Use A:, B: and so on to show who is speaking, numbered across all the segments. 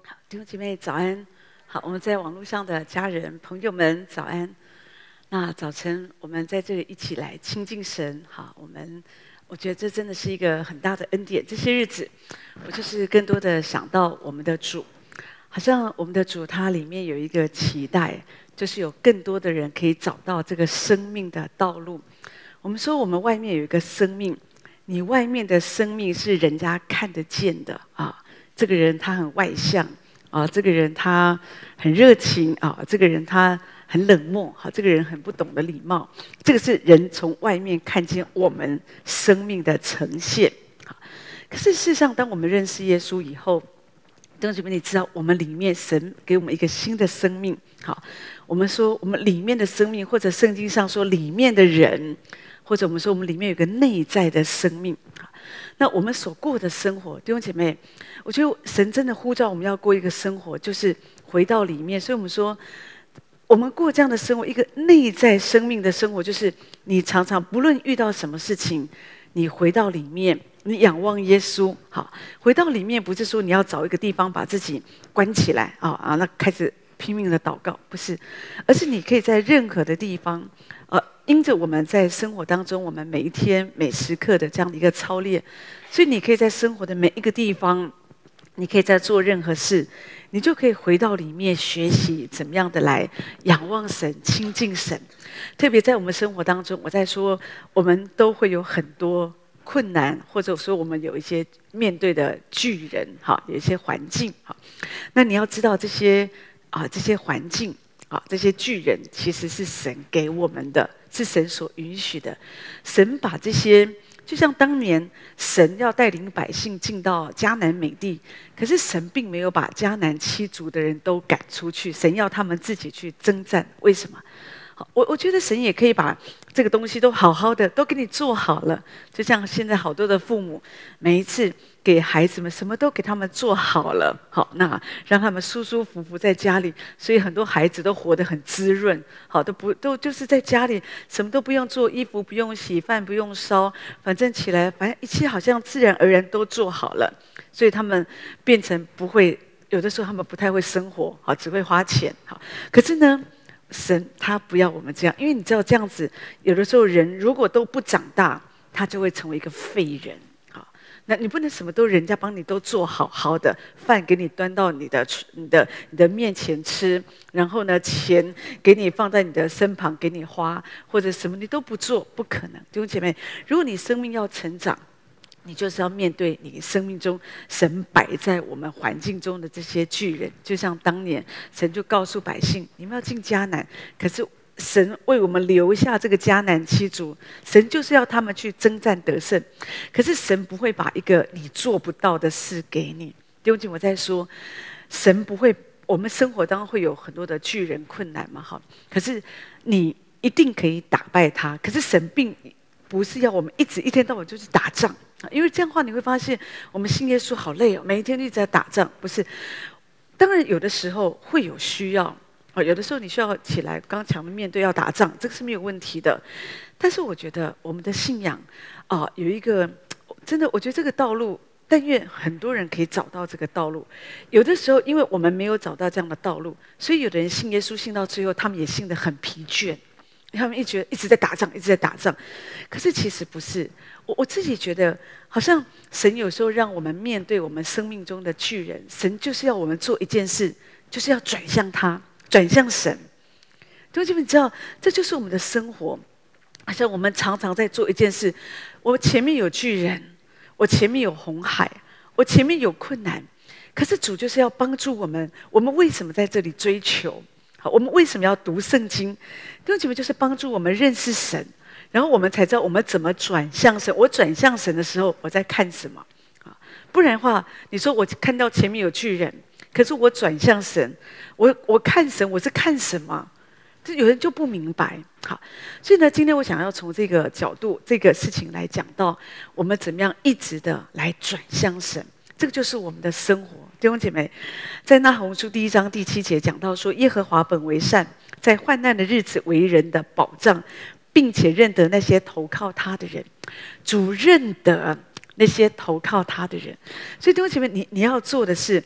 A: 好，弟兄姐妹早安。好，我们在网络上的家人朋友们早安。那早晨我们在这里一起来亲近神。好，我觉得这真的是一个很大的恩典。这些日子，我就是更多的想到我们的主，好像我们的主他里面有一个期待，就是有更多的人可以找到这个生命的道路。我们说我们外面有一个生命，你外面的生命是人家看得见的啊。这个人他很外向啊，这个人他很热情啊，这个人他很冷漠，好，这个人很不懂得礼貌。这个是人从外面看见我们生命的呈现。好，可是事实上，当我们认识耶稣以后，弟兄姐妹，你知道我们里面神给我们一个新的生命。好，我们说我们里面的生命，或者圣经上说里面的人，或者我们说我们里面有个内在的生命。那我们所过的生活，弟兄姐妹，我觉得神真的呼召我们要过一个生活，就是回到里面。所以我们说，我们过这样的生活，一个内在生命的生活，就是你常常不论遇到什么事情，你回到里面，你仰望耶稣。好，回到里面不是说你要找一个地方把自己关起来那开始拼命的祷告，不是，而是你可以在任何的地方。因着我们在生活当中，我们每一天每时刻的这样的一个操练，所以你可以在生活的每一个地方，你可以在做任何事，你就可以回到里面学习怎么样的来仰望神、亲近神。特别在我们生活当中，我在说，我们都会有很多困难，或者说我们有一些面对的巨人，有一些环境，那你要知道这些环境。这些巨人其实是神给我们的，是神所允许的。神把这些，就像当年神要带领百姓进到迦南美地，可是神并没有把迦南七族的人都赶出去，神要他们自己去征战。为什么？我觉得神也可以把这个东西都好好的都给你做好了，就像现在好多的父母，每一次给孩子们什么都给他们做好了，好，那让他们舒舒服服在家里，所以很多孩子都活得很滋润，好，都就是在家里什么都不用做，衣服不用洗，饭不用烧，反正起来，反正一切好像自然而然都做好了，所以他们变成不会，有的时候他们不太会生活，好，只会花钱，好，可是呢，神他不要我们这样，因为你知道这样子，有的时候人如果都不长大，他就会成为一个废人。好，那你不能什么都人家帮你都做好好的，饭给你端到你的面前吃，然后呢，钱给你放在你的身旁给你花，或者什么你都不做，不可能。弟兄姐妹，如果你生命要成长，你就是要面对你生命中神摆在我们环境中的这些巨人，就像当年神就告诉百姓，你们要进迦南，可是神为我们留下这个迦南七族，神就是要他们去征战得胜，可是神不会把一个你做不到的事给你。弟兄姐妹，我在说，神不会，我们生活当中会有很多的巨人困难嘛，可是你一定可以打败他，可是神并不是要我们一天到晚就去打仗。因为这样的话，你会发现我们信耶稣好累哦，每一天一直在打仗。不是，当然有的时候会有需要有的时候你需要起来刚强的面对要打仗，这个是没有问题的。但是我觉得我们的信仰有一个真的，我觉得这个道路，但愿很多人可以找到这个道路。有的时候，因为我们没有找到这样的道路，所以有的人信耶稣信到最后，他们也信得很疲倦。他们一直在打仗，一直在打仗，可是其实不是。我自己觉得，好像神有时候让我们面对我们生命中的巨人，神就是要我们做一件事，就是要转向他，转向神。弟兄姐妹，你知道，这就是我们的生活。好像我们常常在做一件事，我前面有巨人，我前面有红海，我前面有困难，可是主就是要帮助我们。我们为什么在这里追求？好，我们为什么要读圣经？弟兄姐妹，就是帮助我们认识神，然后我们才知道我们怎么转向神。我转向神的时候，我在看什么？不然的话，你说我看到前面有巨人，可是我转向神，我看神，我是看什么？这有人就不明白。好，所以呢，今天我想要从这个角度、这个事情来讲到我们怎么样一直的来转向神。这个就是我们的生活。弟兄姐妹，在那鸿书1章第7节讲到说，耶和华本为善，在患难的日子为人的保障，并且认得那些投靠他的人。主认得那些投靠他的人。所以弟兄姐妹，你要做的是，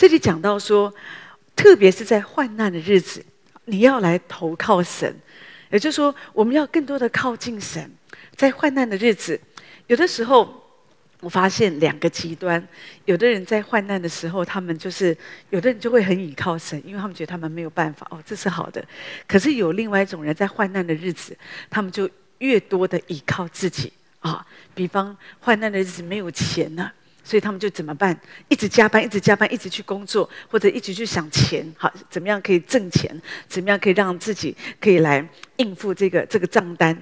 A: 这里讲到说，特别是在患难的日子，你要来投靠神，也就是说，我们要更多的靠近神。在患难的日子，有的时候我发现两个极端，有的人在患难的时候，他们就是有的人就会很倚靠神，因为他们觉得他们没有办法，这是好的。可是有另外一种人在患难的日子，他们就越多的倚靠自己比方患难的日子没有钱了，所以他们就怎么办？一直加班，一直加班，一直去工作，或者一直去想钱，怎么样可以挣钱？怎么样可以让自己可以来应付这个账单？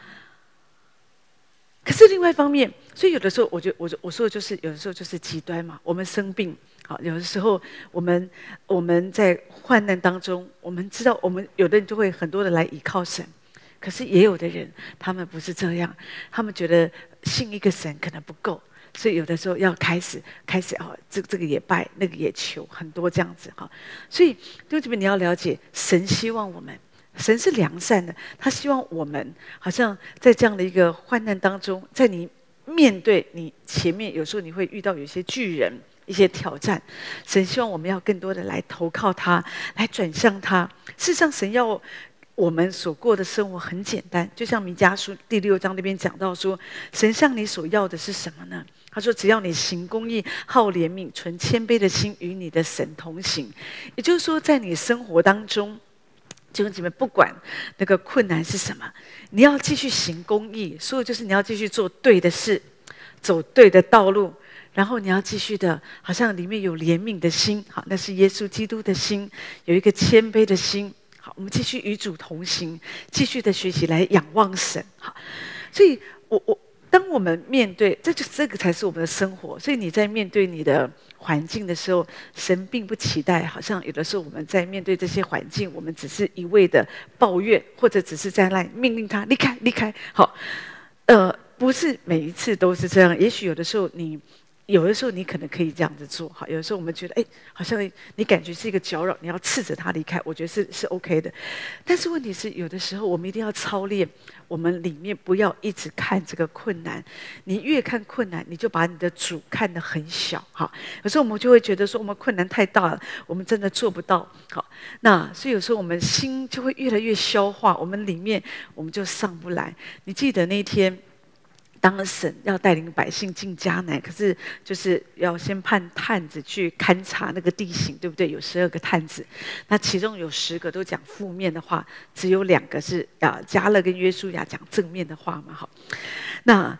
A: 可是另外一方面，所以有的时候，我说的就是，有的时候就是极端嘛。我们生病，有的时候我们在患难当中，我们知道，我们有的人就会很多的来倚靠神，可是也有的人，他们不是这样，他们觉得信一个神可能不够，所以有的时候要开始这个也拜，那个也求，很多这样子所以弟兄姐妹，你要了解，神希望我们。神是良善的，他希望我们好像在这样的一个患难当中，在你面对你前面，有时候你会遇到有一些巨人、一些挑战。神希望我们要更多的来投靠他，来转向他。事实上，神要我们所过的生活很简单，就像弥迦书第6章那边讲到说，神向你所要的是什么呢？他说：“只要你行公义、好怜悯、存谦卑的心，与你的神同行。”也就是说，在你生活当中。弟兄姐妹，不管那个困难是什么，你要继续行公义，所以就是你要继续做对的事，走对的道路，然后你要继续的，好像里面有怜悯的心，那是耶稣基督的心，有一个谦卑的心。好，我们继续与主同行，继续的学习来仰望神。好，所以当我们面对，这个才是我们的生活。所以你在面对你的环境的时候，神并不期待，好像有的时候我们在面对这些环境，我们只是一味的抱怨，或者只是在那命令他离开离开。好，不是每一次都是这样。也许有的时候你可能可以这样子做，有的时候我们觉得，好像你感觉是一个搅扰，你要斥责他离开，我觉得是 OK 的。但是问题是，有的时候我们一定要操练，我们里面不要一直看这个困难。你越看困难，你就把你的主看得很小。有时候我们就会觉得说，我们困难太大了，我们真的做不到。所以有时候我们心就会越来越消化，我们里面我们就上不来。你记得那一天？当神要带领百姓进迦南，可是就是要先派探子去勘察那个地形，对不对？有12个探子，那其中有10个都讲负面的话，只有2个是迦勒跟约书亚讲正面的话嘛。那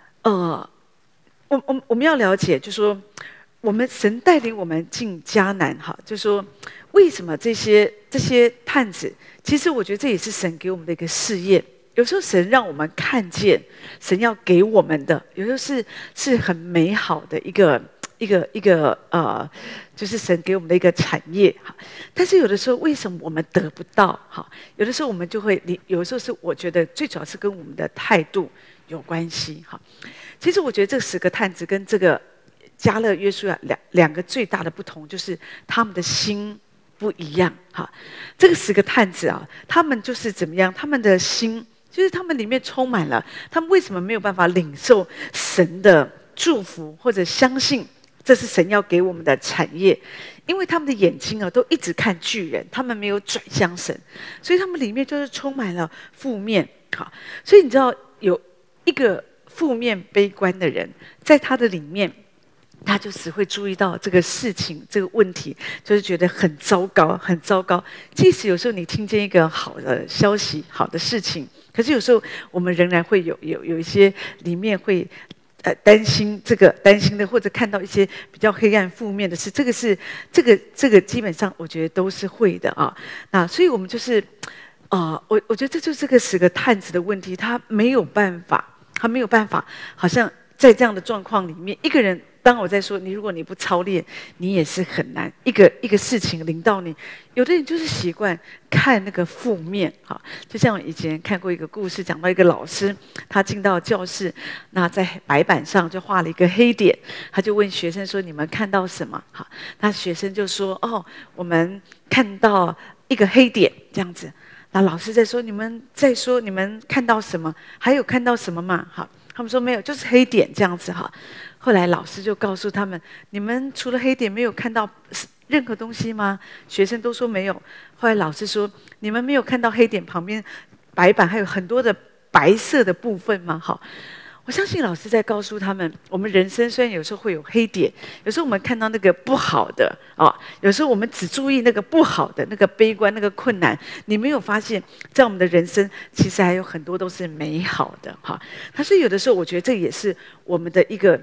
A: 我们要了解，就是说神带领我们进迦南，就是说为什么这些探子，其实我觉得这也是神给我们的一个试验。有时候神让我们看见，神要给我们的，有时候是很美好的一个就是神给我们的一个产业。但是有的时候为什么我们得不到？有的时候我们就会，有的时候是我觉得最主要是跟我们的态度有关系。其实我觉得这10个探子跟这个迦勒约书亚两个最大的不同，就是他们的心不一样。这个10个探子他们就是怎么样？他们的心。就是他们里面充满了，他们为什么没有办法领受神的祝福，或者相信这是神要给我们的产业？因为他们的眼睛都一直看巨人，他们没有转向神，所以他们里面就是充满了负面。所以你知道有一个负面悲观的人，在他的里面。他就只会注意到这个事情、这个问题，就是觉得很糟糕、很糟糕。即使有时候你听见一个好的消息、好的事情，可是有时候我们仍然会有一些里面会担心的，或者看到一些比较黑暗、负面的事。这个基本上我觉得都是会的那所以我们就是我觉得这就是这个10个探子的问题，他没有办法，好像在这样的状况里面，一个人。当我在说如果你不操练，你也是很难一个事情临到你。有的人就是习惯看那个负面，就像我以前看过一个故事，讲到一个老师，他进到教室，那在白板上就画了一个黑点，他就问学生说：“你们看到什么？”那学生就说：“我们看到一个黑点这样子。”那老师在说：“你们看到什么？还有看到什么吗？”他们说没有，就是黑点这样子。后来老师就告诉他们：“你们除了黑点，没有看到任何东西吗？学生都说没有。后来老师说：“你们没有看到黑点旁边白板还有很多的白色的部分吗？”好。我相信老师在告诉他们，我们人生虽然有时候会有黑点，有时候我们看到那个不好的啊，有时候我们只注意那个不好的、那个悲观、那个困难，你没有发现，在我们的人生其实还有很多都是美好的哈。所以有的时候，我觉得这也是我们的一个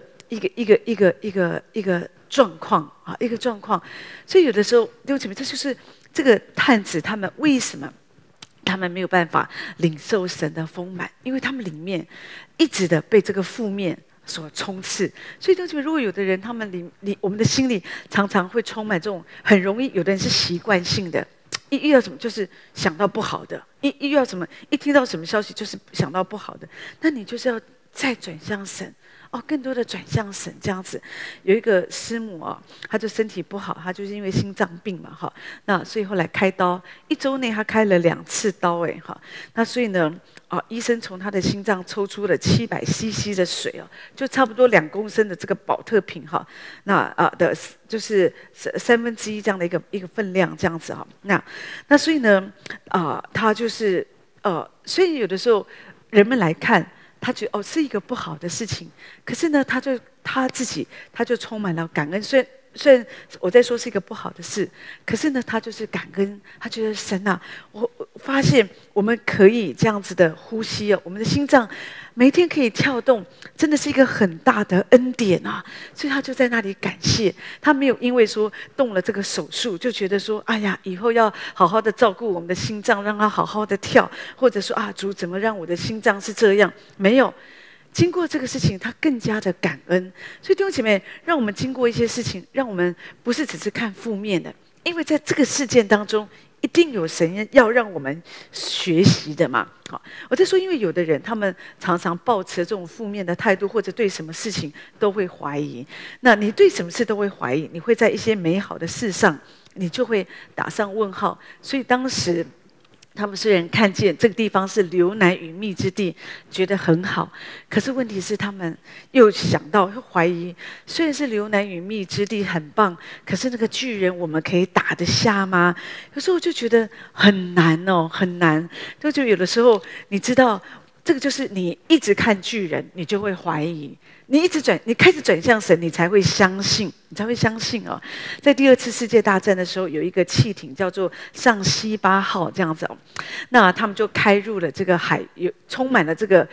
A: 状况啊，一个状况。所以有的时候，弟兄姐妹，这就是这个探子他们为什么？他们没有办法领受神的丰满，因为他们里面一直的被这个负面所冲刺。所以，弟兄姐妹，如果有的人他们我们的心里常常会充满这种很容易，有的人是习惯性的，一遇到什么就是想到不好的，一遇到什么，一听到什么消息就是想到不好的，那你就是要再转向神。更多的转向神这样子。有一个师母她就身体不好，她就是因为心脏病嘛，那所以后来开刀，1周内她开了2次刀，那所以呢，医生从她的心脏抽出了700cc 的水就差不多2公升的这个保特瓶那就是1/3这样的一个分量这样子那所以呢，她就是所以有的时候人们来看。他觉得是一个不好的事情，可是呢，他自己就充满了感恩。虽然我在说是一个不好的事，可是呢，他就是感恩。他觉得神啊，我发现我们可以这样子的呼吸我们的心脏每天可以跳动，真的是一个很大的恩典啊！所以他就在那里感谢。他没有因为说动了这个手术，就觉得说，哎呀，以后要好好的照顾我们的心脏，让它好好的跳，或者说主怎么让我的心脏是这样？没有。经过这个事情，他更加的感恩。所以弟兄姐妹，让我们经过一些事情，让我们不是只是看负面的，因为在这个事件当中，一定有神要让我们学习的嘛。我在说，因为有的人他们常常抱持这种负面的态度，或者对什么事情都会怀疑。那你对什么事都会怀疑，你会在一些美好的事上，你就会打上问号。所以当时。他们虽然看见这个地方是流奶与蜜之地，觉得很好，可是问题是他们又想到，又怀疑，虽然是流奶与蜜之地很棒，可是那个巨人我们可以打得下吗？有时候我就觉得很难很难。就有的时候，你知道，这个就是你一直看巨人，你就会怀疑。你开始转向神，你才会相信，在第2次世界大战的时候，有一个汽艇叫做上西巴号这样子那他们就开入了这个充满了这个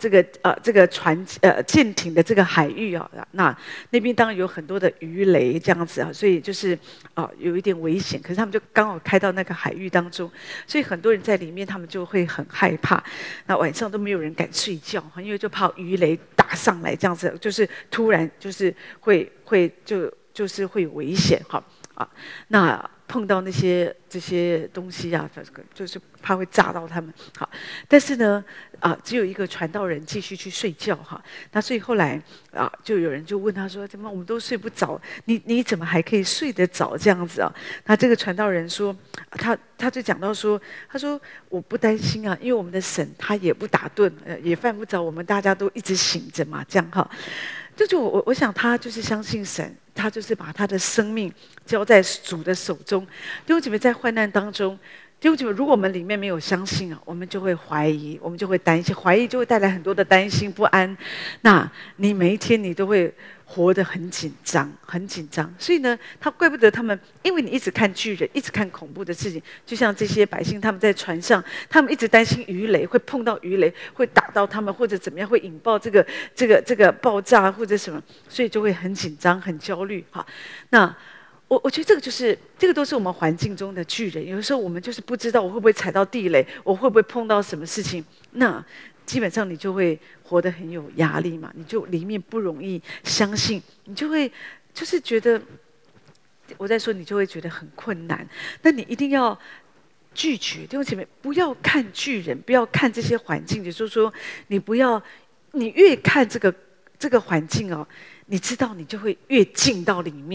A: 舰艇的这个海域那边当然有很多的鱼雷这样子所以就是有一点危险。可是他们就刚好开到那个海域当中，所以很多人在里面，他们就会很害怕。那晚上都没有人敢睡觉，因为就怕鱼雷打上来这样子。就是突然就是就是会有危险那碰到这些东西就是怕会炸到他们但是呢只有一个传道人继续去睡觉那所以后来就有人就问他说：“怎么我们都睡不着？你怎么还可以睡得着这样子那这个传道人说，他就讲到说，他说我不担心因为我们的神他也不打盹，也犯不着我们大家都一直醒着嘛，这样我想他就是相信神，他就是把他的生命交在主的手中。弟兄姐妹，在患难当中，弟兄姐妹，如果我们里面没有相信我们就会怀疑，我们就会担心，怀疑就会带来很多的担心不安。那你每一天你都会活得很紧张，很紧张。所以呢，怪不得他们，因为你一直看巨人，一直看恐怖的事情，就像这些百姓他们在船上，他们一直担心鱼雷会碰到鱼雷，会打到他们，或者怎么样会引爆这个爆炸或者什么，所以就会很紧张、很焦虑。那我觉得这个都是我们环境中的巨人。有的时候我们就是不知道我会不会踩到地雷，我会不会碰到什么事情，那基本上你就会活得很有压力嘛，你就里面不容易相信，你就会就是觉得，我在说你就会觉得很困难。那你一定要拒绝，弟兄姐妹，不要看巨人，不要看这些环境，也就是说，你越看这个环境你知道你就会越进到里面。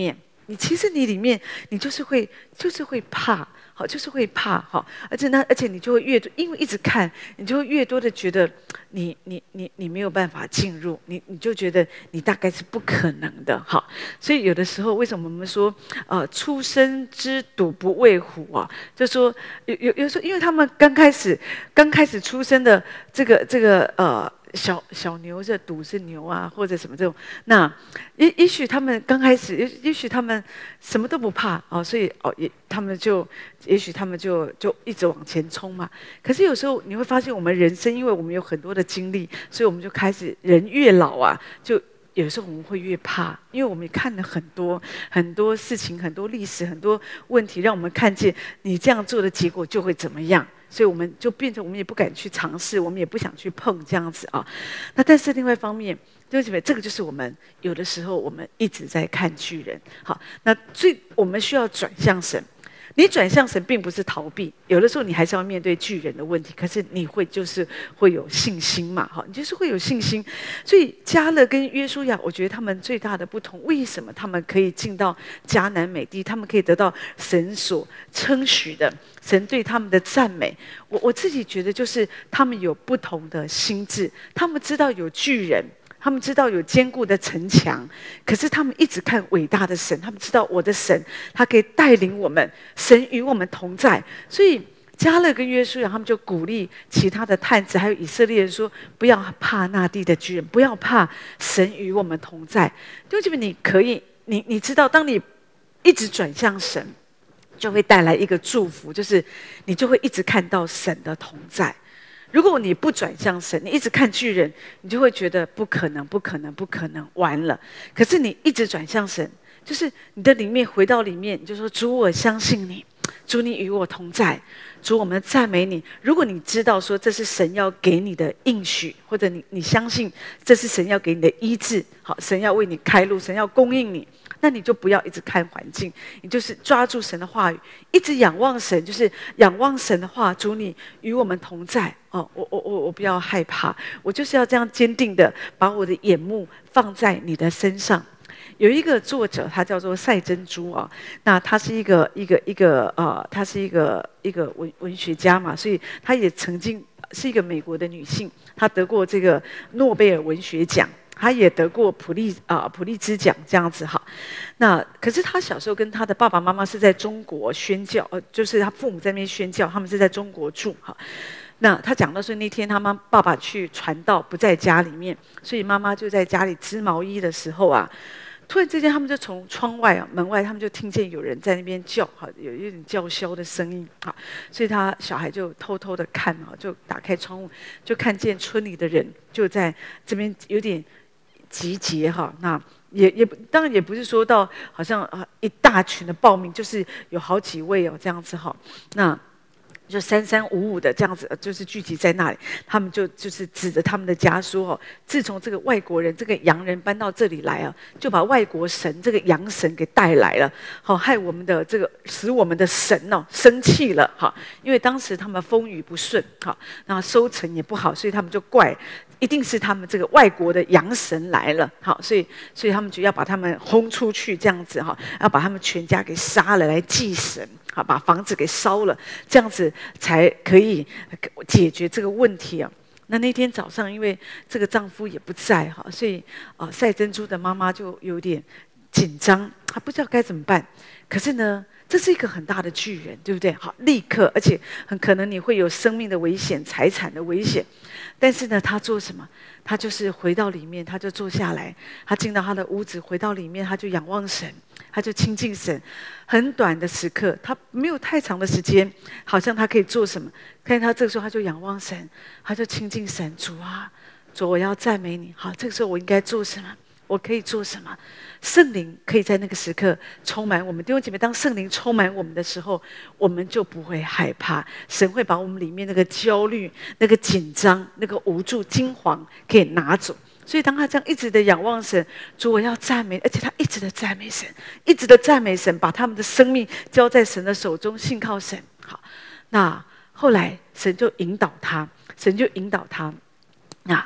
A: 你其实你里面你就是会怕，好，就是会怕哈，而且你就会越多，因为一直看，你就会越多的觉得你没有办法进入，你就觉得你大概是不可能的哈。所以有的时候为什么我们说初生之犊不畏虎啊？就说有时候，因为他们刚开始出生的这个小牛是犊是牛啊，或者什么这种，那也许他们刚开始，也许他们什么都不怕哦，所以他们就也许他们就一直往前冲嘛。可是有时候你会发现，我们人生，因为我们有很多的经历，所以我们就开始人越老啊，就有时候我们会越怕，因为我们看了很多事情、很多历史、很多问题，让我们看见你这样做的结果就会怎么样。所以我们就变成我们也不敢去尝试，我们也不想去碰这样子啊。那但是另外一方面，弟兄姐妹，这个就是我们有的时候我们一直在看巨人。好，那我们需要转向神。你转向神并不是逃避，有的时候你还是要面对巨人的问题，可是你就是会有信心嘛，哈，你就是会有信心。所以迦勒跟约书亚，我觉得他们最大的不同，为什么他们可以进到迦南美地，他们可以得到神所称许的，神对他们的赞美？我自己觉得就是他们有不同的心智，他们知道有巨人。他们知道有坚固的城墙，可是他们一直看伟大的神。他们知道我的神，他可以带领我们，神与我们同在。所以迦勒跟约书亚他们就鼓励其他的探子，还有以色列人说：不要怕那地的巨人，不要怕，神与我们同在。弟兄姐妹，你可以，你知道，当你一直转向神，就会带来一个祝福，就是你就会一直看到神的同在。如果你不转向神，你一直看巨人，你就会觉得不可能，不可能，不可能，完了。可是你一直转向神，就是你的里面回到里面，你就说：主，我相信你，主，你与我同在，主，我们赞美你。如果你知道说这是神要给你的应许，或者你相信这是神要给你的医治，好，神要为你开路，神要供应你。那你就不要一直看环境，你就是抓住神的话语，一直仰望神，就是仰望神的话。主，你与我们同在哦，我不要害怕，我就是要这样坚定的把我的眼目放在你的身上。有一个作者，他叫做赛珍珠啊，那他是他是一个文学家嘛，所以他也曾经是一个美国的女性，她得过这个诺贝尔文学奖。他也得过普利兹奖这样子哈，那可是他小时候跟他的爸爸妈妈是在中国宣教，就是他父母在那边宣教，他们是在中国住哈。那他讲到说那天他爸爸去传道不在家里面，所以妈妈就在家里织毛衣的时候啊，突然之间他们就从窗外门外他们就听见有人在那边叫哈，有一点叫嚣的声音哈，所以他小孩就偷偷的看哈，就打开窗户就看见村里的人就在这边有点集结哈，那当然也不是说到好像一大群的报名，就是有好几位哦这样子哈，那就3-3-5-5的这样子，就是聚集在那里。他们就是指着他们的家说哦，自从这个外国人这个洋人搬到这里来啊，就把外国神这个洋神给带来了，好害我们的这个使我们的神哦生气了哈，因为当时他们风雨不顺哈，那收成也不好，所以他们就怪。一定是他们这个外国的洋神来了，好，所以他们就要把他们轰出去，这样子哈，要把他们全家给杀了来祭神，好，把房子给烧了，这样子才可以解决这个问题啊。那天早上，因为这个丈夫也不在哈，所以赛珍珠的妈妈就有点紧张，她不知道该怎么办。可是呢，这是一个很大的巨人，对不对？好，立刻，而且很可能你会有生命的危险、财产的危险。但是呢，他做什么？他就是回到里面，他就坐下来，他进到他的屋子，回到里面，他就仰望神，他就亲近神。很短的时刻，他没有太长的时间，好像他可以做什么？看见他这个时候，他就仰望神，他就亲近神。主啊，主，我要赞美你。好，这个时候我应该做什么？我可以做什么？圣灵可以在那个时刻充满我们弟兄姐妹。当圣灵充满我们的时候，我们就不会害怕。神会把我们里面那个焦虑、那个紧张、那个无助、惊惶可以拿走。所以当他这样一直的仰望神，主，我要赞美，而且他一直的赞美神，一直的赞美神，把他们的生命交在神的手中，信靠神。好，那后来神就引导他，神就引导他。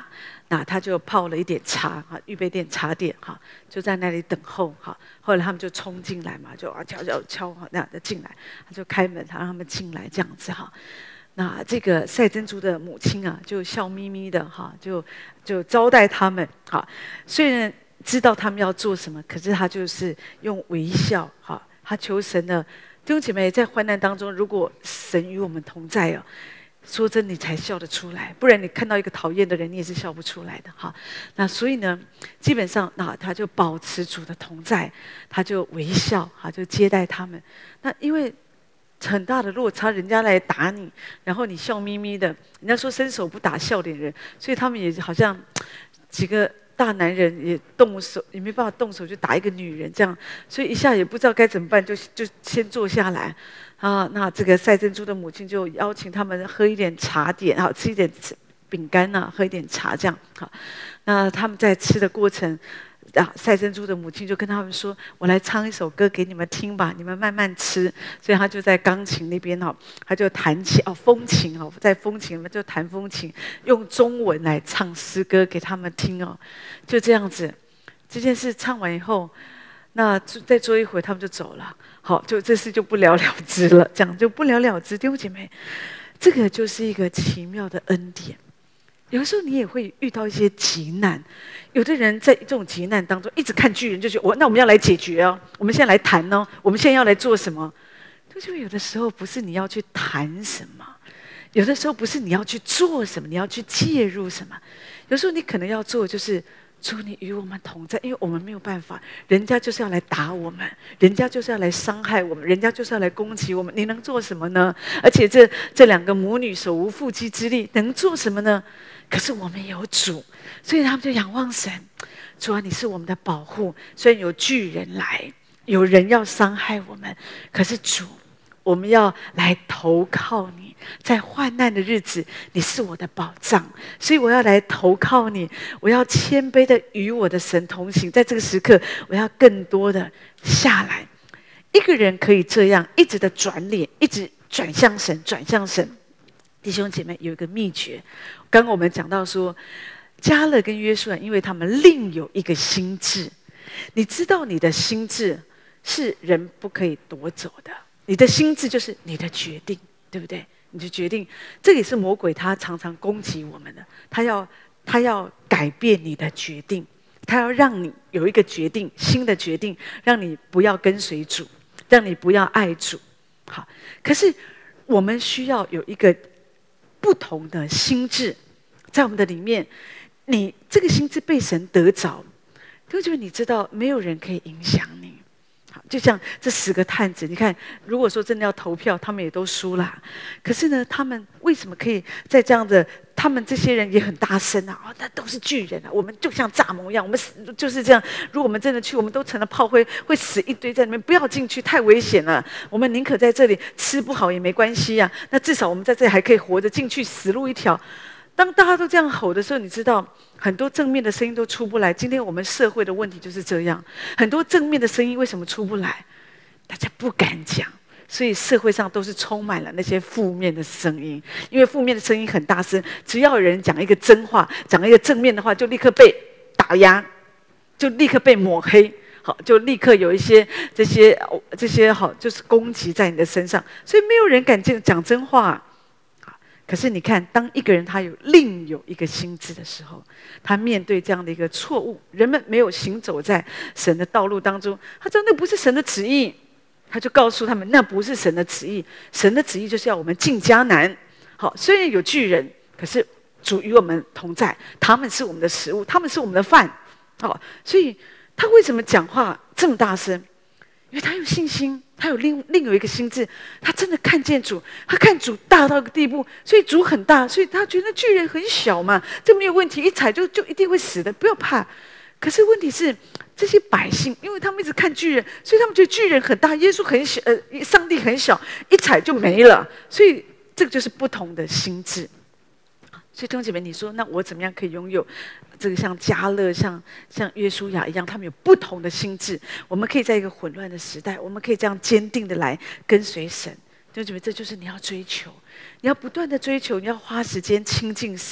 A: 那他就泡了一点茶哈，预备点茶点哈，就在那里等候哈。后来他们就冲进来嘛，就敲哈那样的进来，他就开门，他让他们进来这样子哈。那这个赛珍珠的母亲啊，就笑眯眯的哈，就招待他们哈。虽然知道他们要做什么，可是他就是用微笑哈。他求神的弟兄姐妹，在患难当中，如果神与我们同在哦，说真，你才笑得出来，不然你看到一个讨厌的人，你也是笑不出来的哈。那所以呢，基本上那他就保持主的同在，他就微笑哈，就接待他们。那因为很大的落差，人家来打你，然后你笑眯眯的，人家说伸手不打笑脸人，所以他们也好像几个大男人也动手，也没办法动手就打一个女人这样，所以一下也不知道该怎么办，就先坐下来啊。那这个赛珍珠的母亲就邀请他们喝一点茶点，好吃一点饼干呐，喝一点茶这样好。那他们在吃的过程。赛珍珠的母亲就跟他们说：“我来唱一首歌给你们听吧，你们慢慢吃。”所以他就在钢琴那边他就弹起风琴在风琴里面就弹风琴，用中文来唱诗歌给他们听就这样子。这件事唱完以后，那再坐一会他们就走了。好，就这事就不了了之了，这样就不了了之。弟兄姐妹，这个就是一个奇妙的恩典。有的时候你也会遇到一些急难，有的人在这种急难当中一直看巨人，就觉得那我们要来解决哦，我们现在来谈哦，我们现在要来做什么？就有的时候不是你要去谈什么，有的时候不是你要去做什么，你要去介入什么，有时候你可能要做的就是主，你与我们同在，因为我们没有办法，人家就是要来打我们，人家就是要来伤害我们，人家就是要来攻击我们，你能做什么呢？而且这两个母女手无缚鸡之力，能做什么呢？可是我们有主，所以他们就仰望神。主啊，你是我们的保护。虽然有巨人来，有人要伤害我们，可是主，我们要来投靠你。在患难的日子，你是我的保障，所以我要来投靠你。我要谦卑的与我的神同行。在这个时刻，我要更多的下来。一个人可以这样一直的转脸，一直转向神，转向神。弟兄姐妹，有一个秘诀。刚刚我们讲到说，迦勒跟约书亚，因为他们另有一个心志。你知道你的心志是人不可以夺走的，你的心志就是你的决定，对不对？你的决定，这也是魔鬼他常常攻击我们的，他要改变你的决定，他要让你有一个决定，新的决定，让你不要跟随主，让你不要爱主。好，可是我们需要有一个不同的心志，在我们的里面，你这个心志被神得着，就是你知道没有人可以影响你。好，就像这10个探子，你看，如果说真的要投票，他们也都输了。可是呢，他们为什么可以在这样的？他们这些人也很大声啊！那都是巨人啊！我们就像蚱蜢一样，我们就是这样。如果我们真的去，我们都成了炮灰，会死一堆在里面。不要进去，太危险了。我们宁可在这里吃不好也没关系啊。那至少我们在这里还可以活着，进去死路一条。当大家都这样吼的时候，你知道很多正面的声音都出不来。今天我们社会的问题就是这样，很多正面的声音为什么出不来？大家不敢讲。所以社会上都是充满了那些负面的声音，因为负面的声音很大声，只要有人讲一个真话，讲一个正面的话，就立刻被打压，就立刻被抹黑，好，就立刻有一些这些好，就是攻击在你的身上，所以没有人敢讲真话。可是你看，当一个人他另有一个心志的时候，他面对这样的一个错误，人们没有行走在神的道路当中，他知道那不是神的旨意。他就告诉他们，那不是神的旨意，神的旨意就是要我们进迦南。好，虽然有巨人，可是主与我们同在，他们是我们的食物，他们是我们的饭。好，所以他为什么讲话这么大声？因为他有信心，他有另有一个心志，他真的看见主，他看主大到一个地步，所以主很大，所以他觉得巨人很小嘛，这没有问题，一踩就一定会死的，不要怕。可是问题是，这些百姓，因为他们一直看巨人，所以他们觉得巨人很大，耶稣很小，上帝很小，一踩就没了。所以这个就是不同的心志。所以弟兄姐妹，你说那我怎么样可以拥有这个像迦勒、像约书亚一样，他们有不同的心志？我们可以在一个混乱的时代，我们可以这样坚定的来跟随神。弟兄姐妹，这就是你要追求，你要不断的追求，你要花时间亲近神。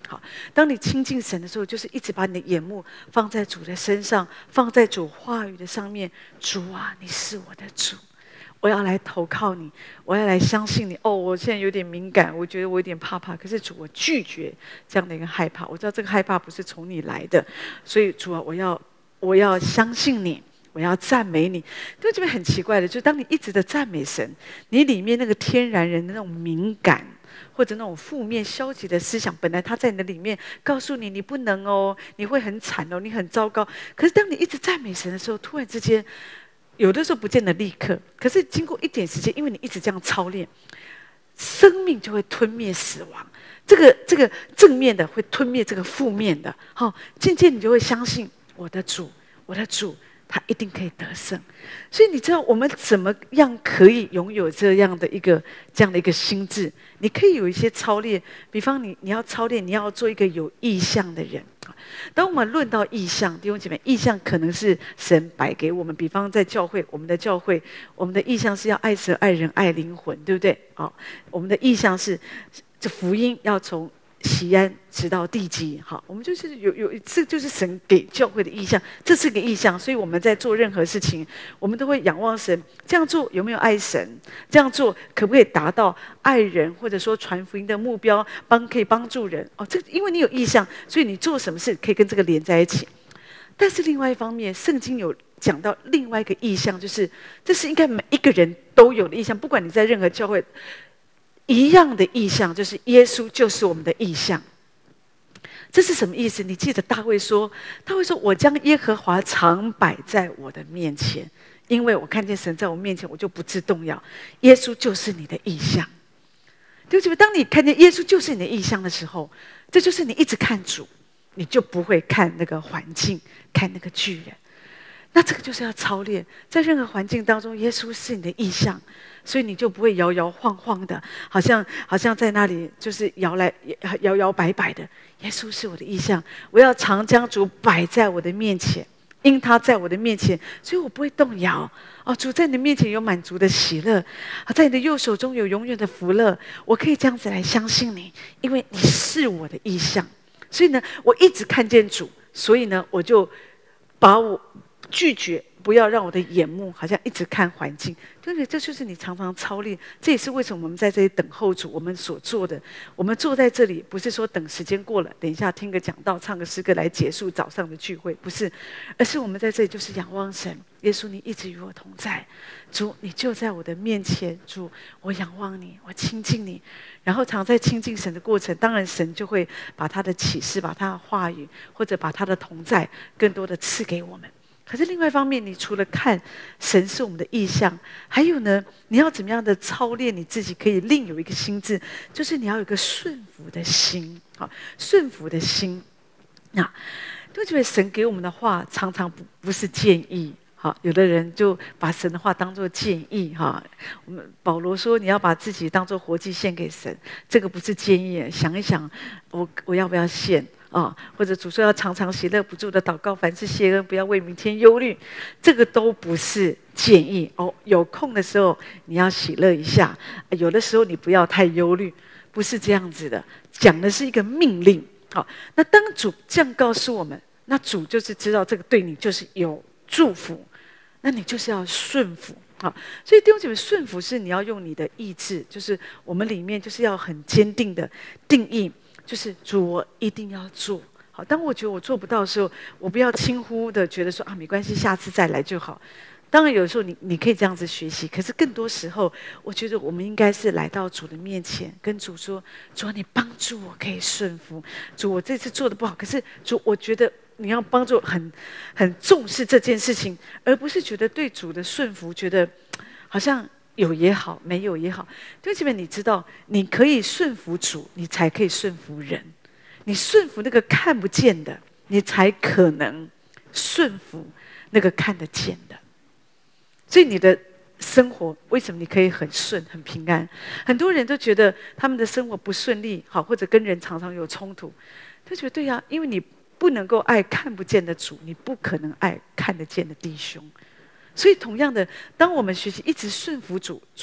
A: 好，当你亲近神的时候，就是一直把你的眼目放在主的身上，放在主话语的上面。主啊，你是我的主，我要来投靠你，我要来相信你。哦，我现在有点敏感，我觉得我有点怕怕。可是主，我拒绝这样的一个害怕。我知道这个害怕不是从你来的，所以主啊，我要相信你。我要赞美你，对这边很奇怪的，就是当你一直的赞美神，你里面那个天然人的那种敏感，或者那种负面消极的思想，本来他在你的里面告诉你，你不能哦，你会很惨哦，你很糟糕。可是当你一直赞美神的时候，突然之间，有的时候不见得立刻，可是经过一点时间，因为你一直这样操练，生命就会吞灭死亡。这个正面的会吞灭这个负面的，好，渐渐你就会相信我的主，我的主。他一定可以得胜，所以你知道我们怎么样可以拥有这样的一个心智？你可以有一些操练，比方你要操练，你要做一个有意向的人。当我们论到意向，弟兄姐妹，意向可能是神摆给我们。比方在教会，我们的教会，我们的意向是要爱神、爱人、爱灵魂，对不对？好，我们的意向是这福音要从西安直到地极，好，我们就是这就是神给教会的意向，这是个意向，所以我们在做任何事情，我们都会仰望神。这样做有没有爱神？这样做可不可以达到爱人或者说传福音的目标？可以帮助人哦。这因为你有意向，所以你做什么事可以跟这个连在一起。但是另外一方面，圣经有讲到另外一个意向，就是这是应该每一个人都有的意向，不管你在任何教会。一样的意象，就是耶稣就是我们的意象。这是什么意思？你记得大卫说：“我将耶和华常摆在我的面前，因为我看见神在我面前，我就不致动摇。”耶稣就是你的意象，对不对？当你看见耶稣就是你的意象的时候，这就是你一直看主，你就不会看那个环境，看那个巨人。那这个就是要操练，在任何环境当中，耶稣是你的意象。所以你就不会摇摇晃晃的，好像在那里就是摇摇摆摆的。耶稣是我的意象，我要常将主摆在我的面前，因他在我的面前，所以我不会动摇。哦，主在你的面前有满足的喜乐，在你的右手中有永远的福乐。我可以这样子来相信你，因为你是我的意象。所以呢，我一直看见主，所以呢，我就把我拒绝。不要让我的眼目好像一直看环境，对不对？这就是你常常操练，这也是为什么我们在这里等候主。我们所做的，我们坐在这里，不是说等时间过了，等一下听个讲道、唱个诗歌来结束早上的聚会，不是，而是我们在这里就是仰望神。耶稣，你一直与我同在，主，你就在我的面前，主，我仰望你，我亲近你。然后常在亲近神的过程，当然神就会把他的启示、把他的话语，或者把他的同在，更多的赐给我们。可是另外一方面，你除了看神是我们的意象，还有呢，你要怎么样的操练你自己，可以另有一个心智，就是你要有一个顺服的心。好，顺服的心。那都觉得神给我们的话，常常不是建议。好，有的人就把神的话当作建议。哈，我们保罗说，你要把自己当作活祭献给神，这个不是建议。想一想，我要不要献？或者主说要常常喜乐不住的祷告，凡事谢恩，不要为明天忧虑，这个都不是建议哦。有空的时候你要喜乐一下，有的时候你不要太忧虑，不是这样子的。讲的是一个命令。好，那当主这样告诉我们，那主就是知道这个对你就是有祝福，那你就是要顺服。好，所以弟兄姐妹，顺服是你要用你的意志，就是我们里面就是要很坚定的定义。就是主，我一定要做好。当我觉得我做不到的时候，我不要轻忽的觉得说没关系，下次再来就好。当然，有时候你可以这样子学习，可是更多时候，我觉得我们应该是来到主的面前，跟主说：“主，你帮助我可以顺服。主，我这次做的不好，可是主，我觉得你要帮助，很重视这件事情，而不是觉得对主的顺服，觉得好像。”有也好，没有也好，弟兄姐妹，你知道，你可以顺服主，你才可以顺服人。你顺服那个看不见的，你才可能顺服那个看得见的。所以你的生活为什么你可以很顺、很平安？很多人都觉得他们的生活不顺利，好，或者跟人常常有冲突，就觉得对呀，因为你不能够爱看不见的主，你不可能爱看得见的弟兄。所以，同样的，当我们学习一直顺服主，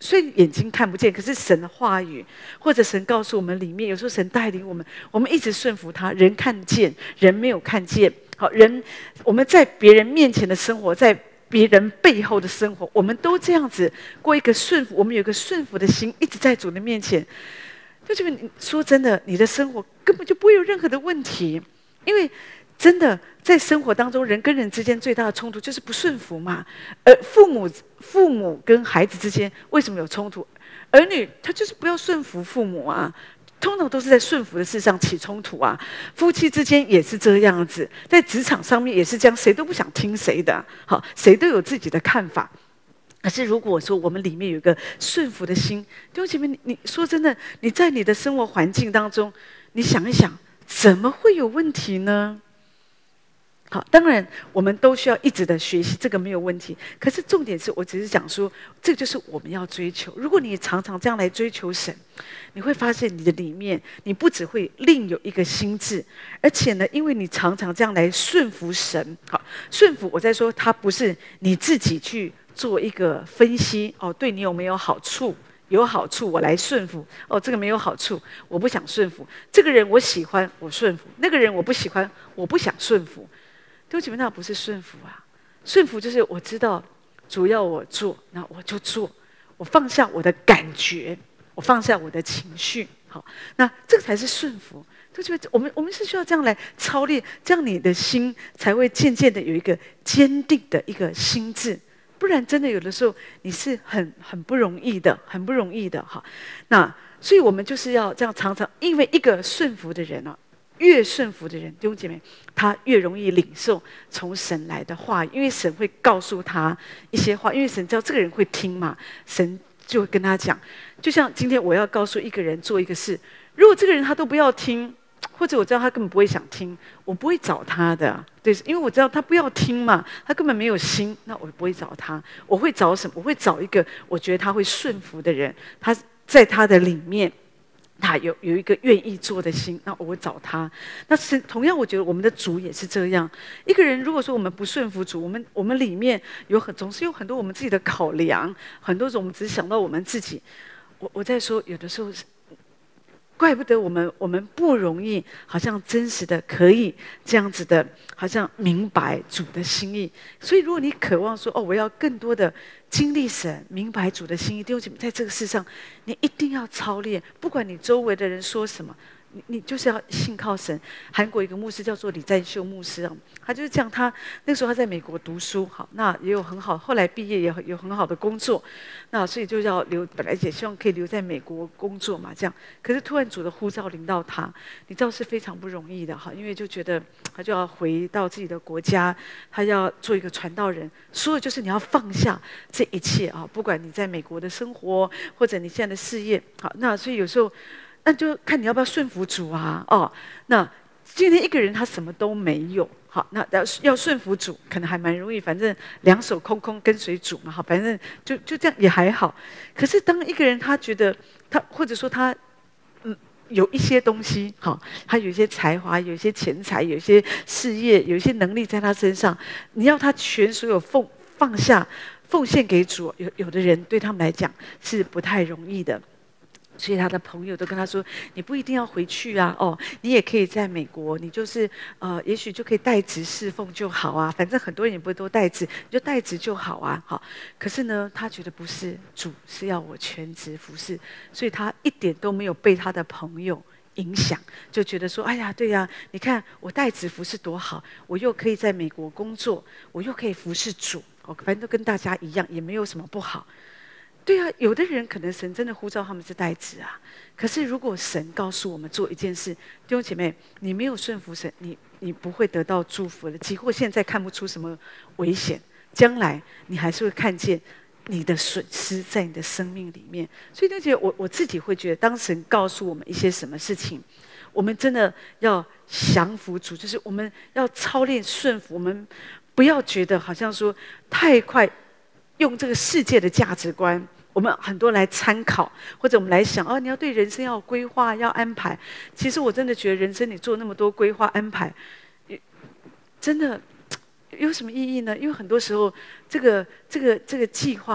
A: 虽然眼睛看不见，可是神的话语或者神告诉我们里面，有时候神带领我们，我们一直顺服他。人看见，人没有看见。好，我们在别人面前的生活，在别人背后的生活，我们都这样子过一个顺服。我们有一个顺服的心，一直在主的面前。就你说真的，你的生活根本就不会有任何的问题，因为真的在生活当中，人跟人之间最大的冲突就是不顺服嘛。父母跟孩子之间为什么有冲突？儿女他就是不要顺服父母啊，通常都是在顺服的事上起冲突啊。夫妻之间也是这样子，在职场上面也是这样，谁都不想听谁的，好，谁都有自己的看法。可是如果说我们里面有一个顺服的心，弟兄姐妹，你说真的，你在你的生活环境当中，你想一想，怎么会有问题呢？好，当然我们都需要一直的学习，这个没有问题。可是重点是我只是讲说，这个就是我们要追求。如果你常常这样来追求神，你会发现你的里面，你不只会另有一个心智，而且呢，因为你常常这样来顺服神，好，顺服我在说，它不是你自己去做一个分析哦，对你有没有好处？有好处我来顺服哦，这个没有好处，我不想顺服。这个人我喜欢，我顺服；那个人我不喜欢，我不想顺服。对不起，那不是顺服啊！顺服就是我知道主要我做，那我就做，我放下我的感觉，我放下我的情绪，好，那这个才是顺服。就觉得我们是需要这样来操练，这样你的心才会渐渐的有一个坚定的一个心智。不然真的有的时候你是很不容易的，很不容易的哈。那所以我们就是要这样常常，因为一个顺服的人啊。越顺服的人，弟兄姐妹，他越容易领受从神来的话语，因为神会告诉他一些话，因为神知道这个人会听嘛，神就会跟他讲。就像今天我要告诉一个人做一个事，如果这个人他都不要听，或者我知道他根本不会想听，我不会找他的，对，因为我知道他不要听嘛，他根本没有心，那我不会找他，我会找什么？我会找一个我觉得他会顺服的人，他在他的里面。他有一个愿意做的心，那我找他。那是同样，我觉得我们的主也是这样。一个人如果说我们不顺服主，我们里面总是有很多我们自己的考量，很多种我们只想到我们自己。我在说，有的时候怪不得我们不容易，好像真实的可以这样子的，好像明白主的心意。所以，如果你渴望说，哦，我要更多的经历神，明白主的心意，弟兄姐妹，在这个世上，你一定要操练，不管你周围的人说什么。你就是要信靠神。韩国一个牧师叫做李占秀牧师啊，他就是这样。他那时候他在美国读书，好，那也有很好，后来毕业也有很好的工作，那所以就要本来也希望可以留在美国工作嘛，这样。可是突然主的呼召临到他，你知道是非常不容易的哈，因为就觉得他就要回到自己的国家，他要做一个传道人，所以就是你要放下这一切啊，不管你在美国的生活或者你现在的事业，好，那所以有时候。那就看你要不要顺服主啊，哦，那今天一个人他什么都没有，好，那要顺服主，可能还蛮容易，反正两手空空跟随主嘛，好，反正就这样也还好。可是当一个人他觉得他或者说他有一些东西，好，他有一些才华，有一些钱财，有一些事业，有一些能力在他身上，你要他全所有放下奉献给主，有的人对他们来讲是不太容易的。所以他的朋友都跟他说：“你不一定要回去啊，哦，你也可以在美国，你就是也许就可以代职侍奉就好啊。反正很多人也不会都代职，你就代职就好啊。好，可是呢，他觉得不是，主是要我全职服侍，所以他一点都没有被他的朋友影响，就觉得说：哎呀，对呀，你看我代职服侍多好，我又可以在美国工作，我又可以服侍主，哦，反正都跟大家一样，也没有什么不好。”对啊，有的人可能神真的呼召他们是代志啊。可是如果神告诉我们做一件事，弟兄姐妹，你没有顺服神，你不会得到祝福的。几乎现在看不出什么危险，将来你还是会看见你的损失在你的生命里面。所以弟兄姐妹，我自己会觉得，当神告诉我们一些什么事情，我们真的要降服主，就是我们要操练顺服，我们不要觉得好像说太快。用这个世界的价值观，我们很多来参考，或者我们来想，哦，你要对人生要规划、要安排。其实我真的觉得，人生你做那么多规划安排，真的有什么意义呢？因为很多时候，这个计划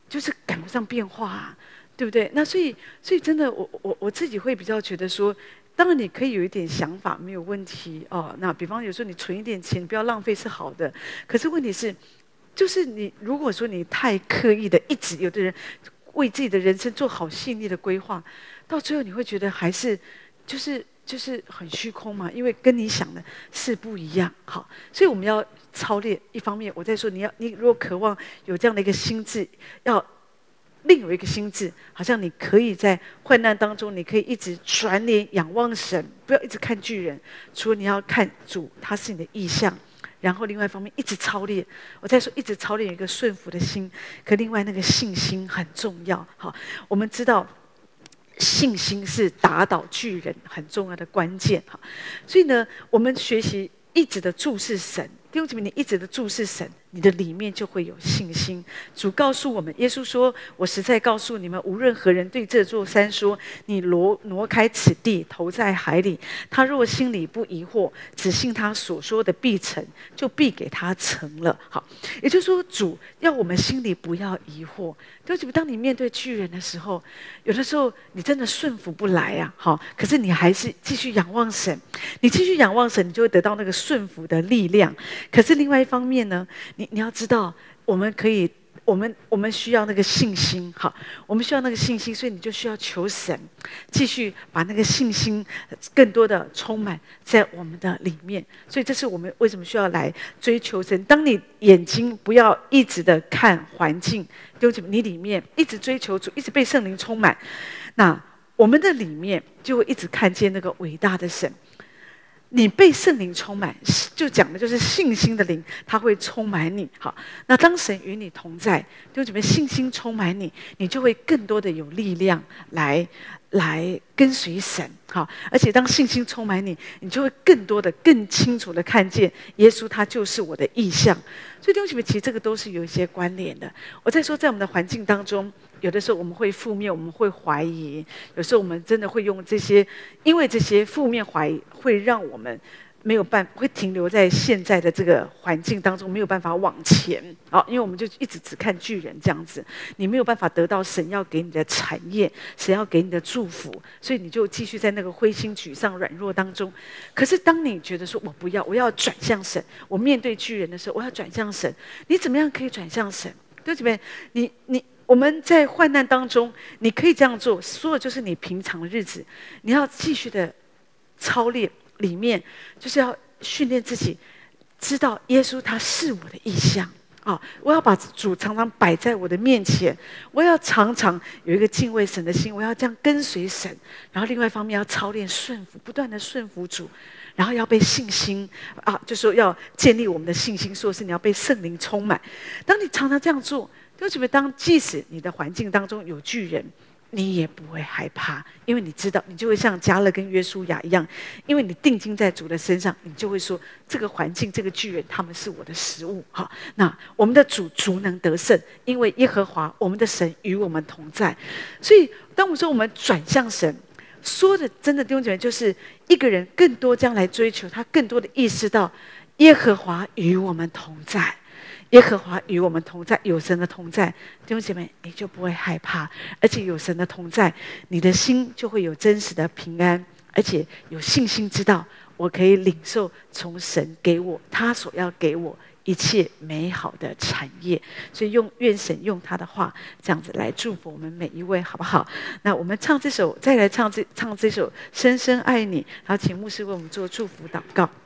A: 就是赶不上变化啊，对不对？那所以真的，我自己会比较觉得说，当然你可以有一点想法没有问题哦。那比方有时候你存一点钱，你不要浪费是好的。可是问题是，就是你如果说你太刻意的，一直有的人为自己的人生做好细腻的规划，到最后你会觉得还是就是很虚空嘛，因为跟你想的是不一样。好，所以我们要操练。一方面，我在说你如果渴望有这样的一个心智，要另有一个心智，好像你可以在患难当中，你可以一直转脸仰望神，不要一直看巨人。除了你要看主，他是你的意象。然后另外一方面一直操练，我在说一直操练一个顺服的心，可另外那个信心很重要。好，我们知道信心是打倒巨人很重要的关键。好，所以呢，我们学习一直的注视神，弟兄姐妹，你一直的注视神，你的里面就会有信心。主告诉我们，耶稣说：“我实在告诉你们，无论何人对这座山说，你挪开此地，投在海里，他若心里不疑惑，只信他所说的必成，就必给他成了。”好，也就是说，主要我们心里不要疑惑。弟兄姐妹，当你面对巨人的时候，有的时候你真的顺服不来啊，好，可是你还是继续仰望神，你继续仰望神，你就会得到那个顺服的力量。可是另外一方面呢，你要知道，我们需要那个信心，好，我们需要那个信心，所以你就需要求神，继续把那个信心更多的充满在我们的里面。所以这是我们为什么需要来追求神。当你眼睛不要一直的看环境，弟兄姐妹，你里面一直追求主，一直被圣灵充满，那我们的里面就会一直看见那个伟大的神。你被圣灵充满，就讲的就是信心的灵，它会充满你。好，那当神与你同在，弟兄姐妹，信心充满你，你就会更多的有力量来跟随神。好，而且当信心充满你，你就会更多的、更清楚的看见耶稣，他就是我的意象。所以弟兄姐妹，其实这个都是有一些关联的。我在说，在我们的环境当中，有的时候我们会负面，我们会怀疑，有时候我们真的会用这些，因为这些负面怀疑会让我们没有办法，会停留在现在的这个环境当中，没有办法往前。好，因为我们就一直只看巨人这样子，你没有办法得到神要给你的产业，神要给你的祝福，所以你就继续在那个灰心沮丧软弱当中。可是当你觉得说我不要，我要转向神，我面对巨人的时候，我要转向神，你怎么样可以转向神？对不对？我们在患难当中，你可以这样做，说的就是你平常的日子，你要继续的操练，里面就是要训练自己，知道耶稣他是我的意象啊！我要把主常常摆在我的面前，我要常常有一个敬畏神的心，我要这样跟随神。然后另外一方面要操练顺服，不断的顺服主，然后要被信心啊，就说要建立我们的信心，说是你要被圣灵充满。当你常常这样做，就准备即使你的环境当中有巨人，你也不会害怕，因为你知道，你就会像迦勒跟约书亚一样，因为你定睛在主的身上，你就会说，这个环境，这个巨人，他们是我的食物。好，那我们的主能得胜，因为耶和华我们的神与我们同在。所以，当我们说我们转向神，说的真的弟兄姐妹，就是一个人更多将来追求，他更多的意识到耶和华与我们同在。耶和华与我们同在，有神的同在，弟兄姐妹，你就不会害怕，而且有神的同在，你的心就会有真实的平安，而且有信心，知道我可以领受从神给我他所要给我一切美好的产业。所以愿神用他的话这样子来祝福我们每一位，好不好？那我们再来唱这首《深深爱你》，然后请牧师为我们做祝福祷告。